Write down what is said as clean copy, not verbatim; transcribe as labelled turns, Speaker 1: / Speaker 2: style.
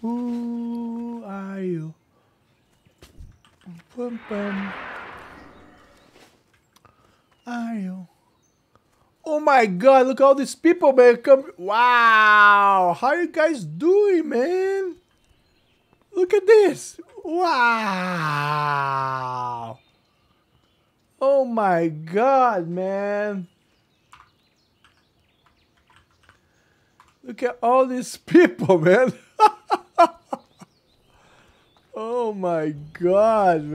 Speaker 1: Who are you? Bum, bum. Are you? Oh my God! Look at all these people, man! Come! Wow! How you guys doing, man? Look at this! Wow! Oh my God, man! Look at all these people, man! Oh my God,